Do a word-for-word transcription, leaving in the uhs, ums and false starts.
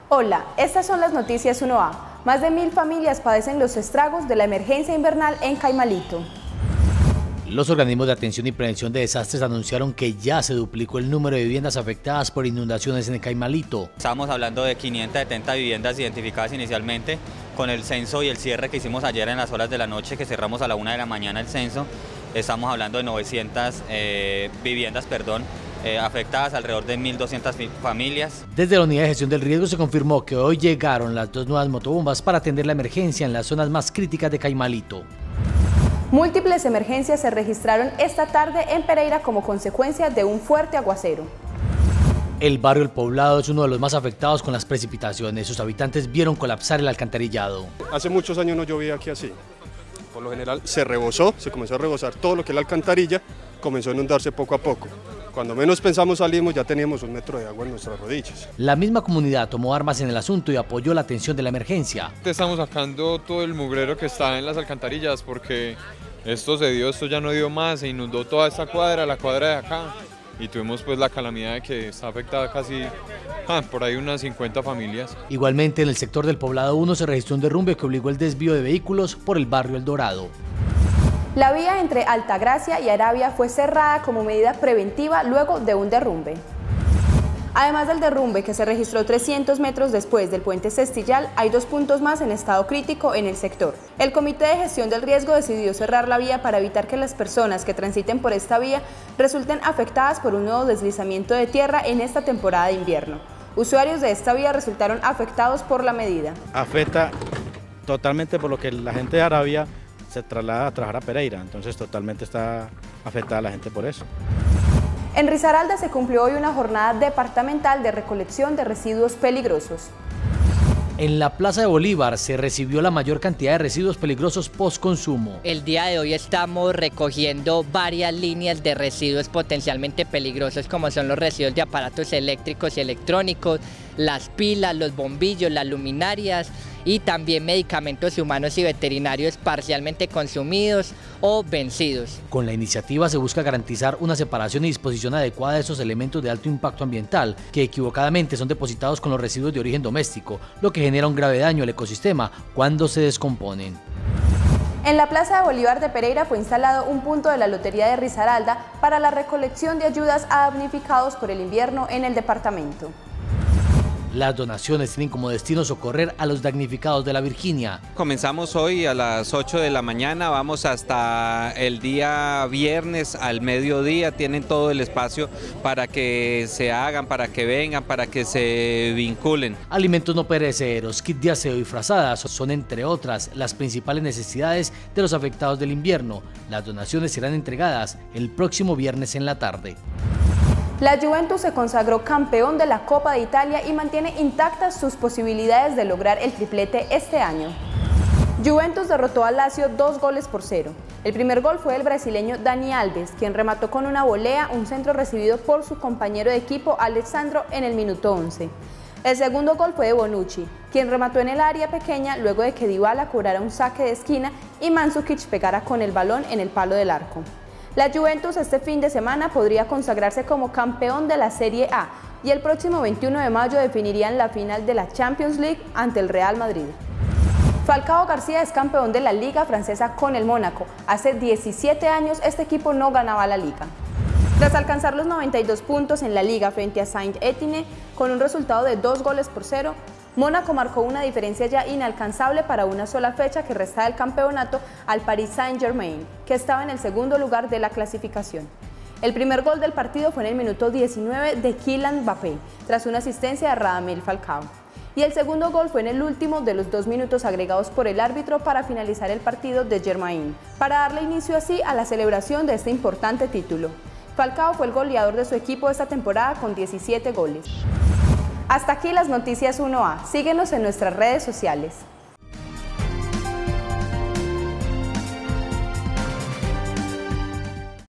Hola, estas son las noticias uno A. Más de mil familias padecen los estragos de la emergencia invernal en Caimalito. Los organismos de atención y prevención de desastres anunciaron que ya se duplicó el número de viviendas afectadas por inundaciones en el Caimalito. Estamos hablando de quinientas setenta viviendas identificadas inicialmente. Con el censo y el cierre que hicimos ayer en las horas de la noche, que cerramos a la una de la mañana el censo, estamos hablando de novecientas eh, viviendas, perdón, Eh, afectadas, alrededor de mil doscientas familias. Desde la Unidad de Gestión del Riesgo se confirmó que hoy llegaron las dos nuevas motobombas para atender la emergencia en las zonas más críticas de Caimalito. Múltiples emergencias se registraron esta tarde en Pereira como consecuencia de un fuerte aguacero. El barrio El Poblado es uno de los más afectados con las precipitaciones. Sus habitantes vieron colapsar el alcantarillado. Hace muchos años no llovía aquí así. Por lo general se rebosó, se comenzó a rebosar todo lo que es la alcantarilla, comenzó a inundarse poco a poco. Cuando menos pensamos salimos ya teníamos un metro de agua en nuestras rodillas. La misma comunidad tomó armas en el asunto y apoyó la atención de la emergencia. Estamos sacando todo el mugrero que está en las alcantarillas porque esto se dio, esto ya no dio más, se inundó toda esta cuadra, la cuadra de acá, y tuvimos pues la calamidad de que está afectada casi ah, por ahí unas cincuenta familias. Igualmente en el sector del Poblado uno se registró un derrumbe que obligó el desvío de vehículos por el barrio El Dorado. La vía entre Altagracia y Arabia fue cerrada como medida preventiva luego de un derrumbe. Además del derrumbe que se registró trescientos metros después del puente Cestillal, hay dos puntos más en estado crítico en el sector. El Comité de Gestión del Riesgo decidió cerrar la vía para evitar que las personas que transiten por esta vía resulten afectadas por un nuevo deslizamiento de tierra en esta temporada de invierno. Usuarios de esta vía resultaron afectados por la medida. Afecta totalmente por lo que la gente de Arabia se traslada a trabajar a Pereira, entonces totalmente está afectada la gente por eso. En Risaralda se cumplió hoy una jornada departamental de recolección de residuos peligrosos. En la Plaza de Bolívar se recibió la mayor cantidad de residuos peligrosos post-consumo. El día de hoy estamos recogiendo varias líneas de residuos potencialmente peligrosos, como son los residuos de aparatos eléctricos y electrónicos, las pilas, los bombillos, las luminarias y también medicamentos humanos y veterinarios parcialmente consumidos o vencidos. Con la iniciativa se busca garantizar una separación y disposición adecuada de esos elementos de alto impacto ambiental que equivocadamente son depositados con los residuos de origen doméstico, lo que genera un grave daño al ecosistema cuando se descomponen. En la Plaza de Bolívar de Pereira fue instalado un punto de la Lotería de Risaralda para la recolección de ayudas a damnificados por el invierno en el departamento. Las donaciones tienen como destino socorrer a los damnificados de la Virginia. Comenzamos hoy a las ocho de la mañana, vamos hasta el día viernes al mediodía, tienen todo el espacio para que se hagan, para que vengan, para que se vinculen. Alimentos no perecederos, kit de aseo y frazadas son entre otras las principales necesidades de los afectados del invierno. Las donaciones serán entregadas el próximo viernes en la tarde. La Juventus se consagró campeón de la Copa de Italia y mantiene intactas sus posibilidades de lograr el triplete este año. Juventus derrotó al Lazio dos goles por cero. El primer gol fue del brasileño Dani Alves, quien remató con una volea un centro recibido por su compañero de equipo Alessandro en el minuto once. El segundo gol fue de Bonucci, quien remató en el área pequeña luego de que Dybala cobrara un saque de esquina y Mandzukic pegara con el balón en el palo del arco. La Juventus este fin de semana podría consagrarse como campeón de la Serie A y el próximo veintiuno de mayo definirían la final de la Champions League ante el Real Madrid. Falcao García es campeón de la Liga Francesa con el Mónaco. Hace diecisiete años este equipo no ganaba la Liga. Tras alcanzar los noventa y dos puntos en la Liga frente a Saint-Étienne con un resultado de dos goles por cero, Mónaco marcó una diferencia ya inalcanzable para una sola fecha que resta del campeonato al Paris Saint-Germain, que estaba en el segundo lugar de la clasificación. El primer gol del partido fue en el minuto diecinueve de Kylian Mbappé, tras una asistencia de Radamel Falcao. Y el segundo gol fue en el último de los dos minutos agregados por el árbitro para finalizar el partido de Germain, para darle inicio así a la celebración de este importante título. Falcao fue el goleador de su equipo esta temporada con diecisiete goles. Hasta aquí las noticias uno A. Síguenos en nuestras redes sociales.